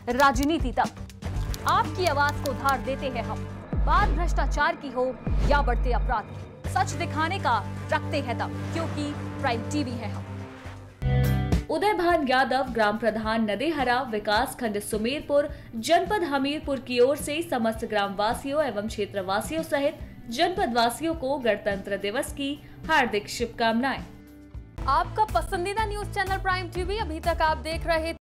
राजनीति तक। आपकी आवाज को धार देते हैं हम, बात भ्रष्टाचार की हो या बढ़ते अपराध की, सच दिखाने का रखते हैं दम, क्योंकि प्राइम टीवी है हम। उदयभान यादव, ग्राम प्रधान नदेहरा, विकास खंड सुमेरपुर, जनपद हमीरपुर की ओर से समस्त ग्रामवासियों एवं क्षेत्रवासियों सहित जनपद वासियों को गणतंत्र दिवस की हार्दिक शुभकामनाएं। आपका पसंदीदा न्यूज चैनल प्राइम टीवी, अभी तक आप देख रहे